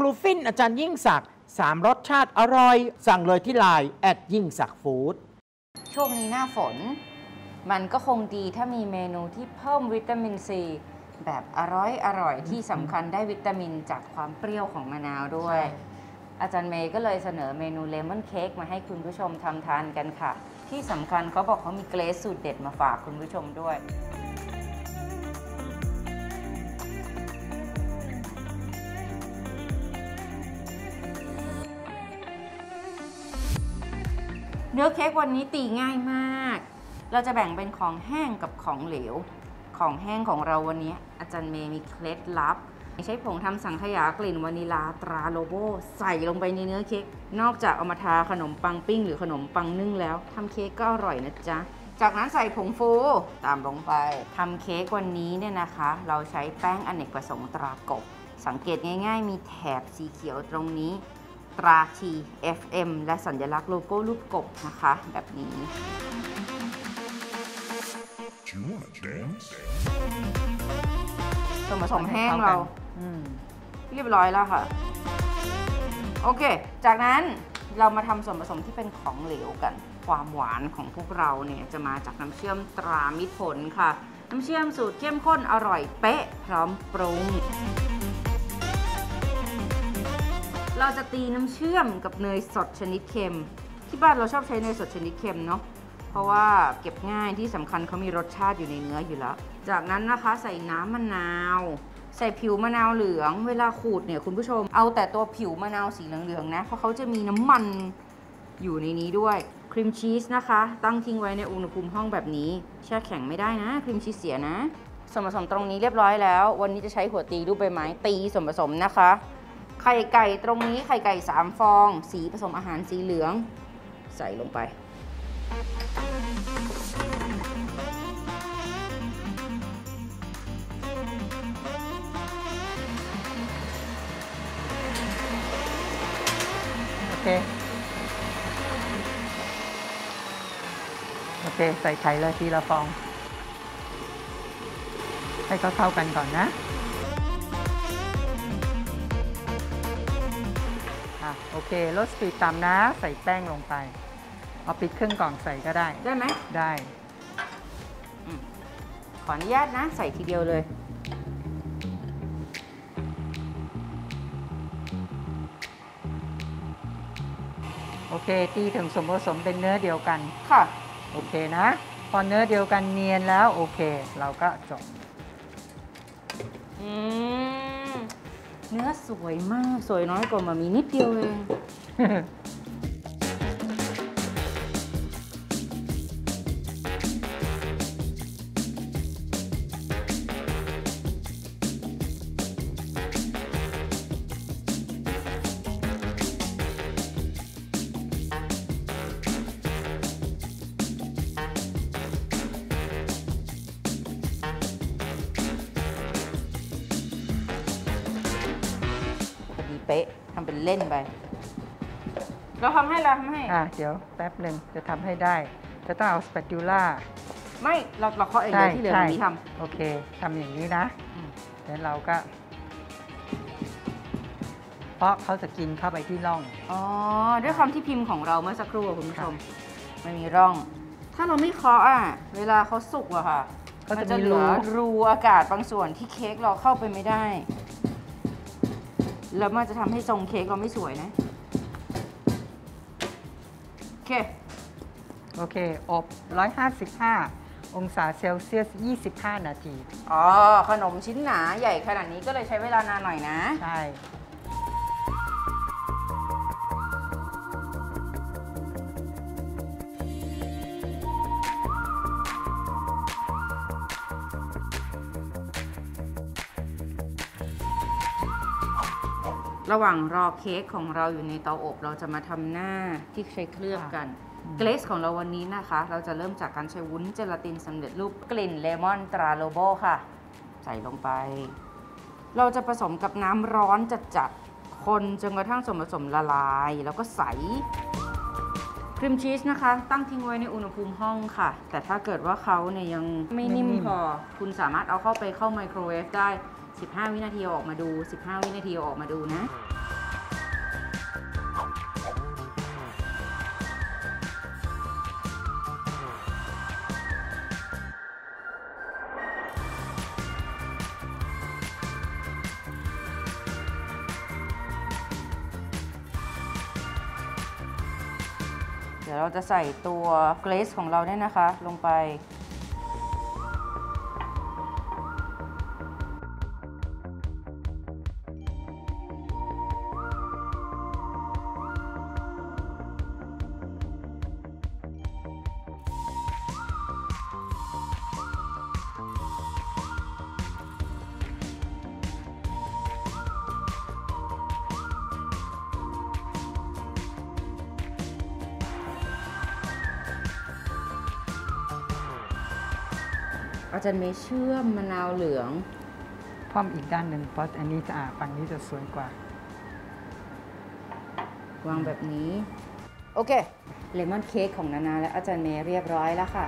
ลูฟินอาจารย์ยิ่งศักดิ์3 รสชาติอร่อยสั่งเลยที่ไลน์ยิ่งศักดิ์ฟู้ดช่วงนี้หน้าฝนมันก็คงดีถ้ามีเมนูที่เพิ่มวิตามินซีแบบอร่อยที่สำคัญได้วิตามินจากความเปรี้ยวของมะนาวด้วยอาจารย์เมย์ก็เลยเสนอเมนูเลมอนเค้กมาให้คุณผู้ชมทำทานกันค่ะที่สำคัญเขาบอกเขามีเกรซสูตรเด็ดมาฝากคุณผู้ชมด้วยเนื้อเค้กวันนี้ตีง่ายมากเราจะแบ่งเป็นของแห้งกับของเหลวของแห้งของเราวันนี้อาจารย์เมย์มีเคล็ดลับใช้ผงทำสังขยากลิ่นวานิลาตราโลโบใส่ลงไปในเนื้อเค้กนอกจากเอามาทาขนมปังปิ้งหรือขนมปังนึ่งแล้วทำเค้กก็อร่อยนะจ๊ะจากนั้นใส่ผงฟูตามลงไปทำเค้กวันนี้เนี่ยนะคะเราใช้แป้งอเนกประสงค์ตรากบสังเกตง่ายๆมีแถบสีเขียวตรงนี้ตรา TFM และสัญลักษณ์โลโก้รูปกบนะคะแบบนี้ส่วนผสมแห้งเราเรียบร้อยแล้วค่ะโอเคจากนั้นเรามาทำส่วนผสมที่เป็นของเหลวกันความหวานของพวกเราเนี่ยจะมาจากน้ำเชื่อมตรามิตรผลค่ะน้ำเชื่อมสูตรเข้มข้นอร่อยเป๊ะพร้อมปรุงเราจะตีน้ำเชื่อมกับเนยสดชนิดเค็มที่บ้านเราชอบใช้เนยสดชนิดเค็มเนาะเพราะว่าเก็บง่ายที่สำคัญเขามีรสชาติอยู่ในเนื้ออยู่แล้วจากนั้นนะคะใส่น้ำมะนาวใส่ผิวมะนาวเหลืองเวลาขูดเนี่ยคุณผู้ชมเอาแต่ตัวผิวมะนาวสีเหลืองๆนะเพราะเขาจะมีน้ำมันอยู่ในนี้ด้วยครีมชีสนะคะตั้งทิ้งไว้ในอุณหภูมิห้องแบบนี้แช่แข็งไม่ได้นะครีมชีสเสียนะส่วนผสมตรงนี้เรียบร้อยแล้ววันนี้จะใช้หัวตีรูปใบไม้ตีส่วนผสมนะคะไข่ไก่ตรงนี้ไข่ไก่3 ฟองสีผสมอาหารสีเหลืองใส่ลงไปโอเคใส่ไข่เลยทีละฟองให้เข้ากันก่อนนะโอเคลดสปีดต่ำนะใส่แป้งลงไปเอาปิดเครื่องกล่องใส่ก็ได้ได้ไหมได้ขออนุญาตนะใส่ทีเดียวเลยโอเคตีถึงส่วนผสมเป็นเนื้อเดียวกันค่ะโอเคนะพอเนื้อเดียวกันเนียนแล้วโอเคเราก็จบเนื้อสวยมากสวยน้อยกว่ามามีนิดเดียวเองเป๊ะทำเป็นเล่นไปเราทำให้เดี๋ยวแป๊บหนึ่งจะทำให้ได้จะต้องเอาสเปตูล่าไม่เราเคาะเองเลยที่เหลือนี้ทำโอเคทำอย่างนี้นะแล้วเราก็เพราะเขาจะกินเข้าไปที่ร่องด้วยความที่พิมพ์ของเราเมื่อสักครู่คุณผู้ชมมันมีร่องถ้าเราไม่เคาะเวลาเขาสุกอะค่ะมันจะเหลือรูอากาศบางส่วนที่เค้กเราเข้าไปไม่ได้แล้วมันจะทำให้ทรงเค้กเราไม่สวยนะโอเคอบ155องศาเซลเซียส25 นาทีขนมชิ้นหนาใหญ่ขนาดนี้ก็เลยใช้เวลานานหน่อยนะใช่ระหว่างรอเค้กของเราอยู่ในเตาอบเราจะมาทำหน้าที่ใช้เคลือบกันเกรซของเราวันนี้นะคะเราจะเริ่มจากการใช้วุ้นเจลาตินสำเร็จรูปกลิ่นเลมอนตราโลโบค่ะใส่ลงไปเราจะผสมกับน้ำร้อนจัดๆคนจนกระทั่งส่วนผสมละลายแล้วก็ใส่ครีมชีสนะคะตั้งทิ้งไว้ในอุณหภูมิห้องค่ะแต่ถ้าเกิดว่าเขาเนี่ยยังไม่นิ่มพอคุณสามารถเอาเข้าไมโครเวฟได้15 วินาทีออกมาดู15 วินาทีออกมาดูนะดี๋ยวเราจะใส่ตัวเกรซของเราเนี่ยนะคะ ลงไปอาจารย์เมย์เชื่อมมะนาวเหลืองพร้อมอีกด้านหนึ่งเพราะอันนี้จะฝั่งนี้จะสวยกว่าวางแบบนี้ โอเคเลมอนเค้กของนานาและอาจารย์เมย์เรียบร้อยแล้วค่ะ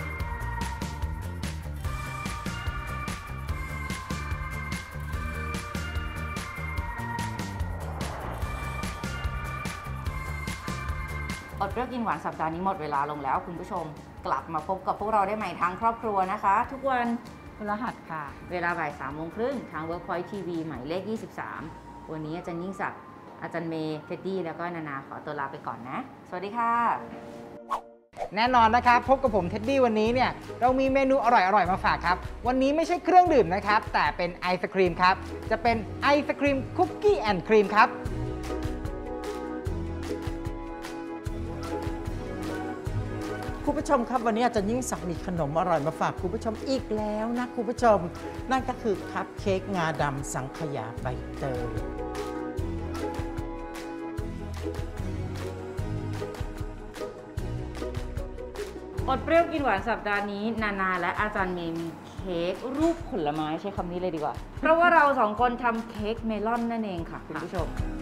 อดเปรี้ยวกินหวานสัปดาห์นี้หมดเวลาลงแล้วคุณผู้ชมกลับมาพบกับพวกเราได้ใหม่ทางครอบครัวนะคะ ทุกวันพฤหัสค่ะเวลาบ่าย3:30ทาง Workpoint TV หมายเลข 23 วันนี้อาจารย์ยิ่งศักดิ์อาจารย์เมย์เท็ดดี้แล้วก็นานาขอตัวลาไปก่อนนะ สวัสดีค่ะแน่นอนนะครับพบกับผมเท็ดดี้วันนี้เนี่ยเรามีเมนูอร่อยๆมาฝากครับวันนี้ไม่ใช่เครื่องดื่มนะครับแต่เป็นไอศครีมครับจะเป็นไอศครีมคุกกี้แอนด์ครีมครับคุณผู้ชมครับวันนี้อาจารย์ยิ่งศักดิ์มีขนมอร่อยมาฝากคุณผู้ชมอีกแล้วนะคุณผู้ชม นั่นก็คือคัพเค้กงาดำสังขยาใบเตยอดเปรี้ยวกินหวานสัปดาห์นี้นานาและอาจารย์เมย์มีเค้กรูปผลไม้ใช้คำนี้เลยดีกว่า เพราะว่าเราสองคนทำเค้กเมลอนนั่นเองค่ะคุณผู้ชม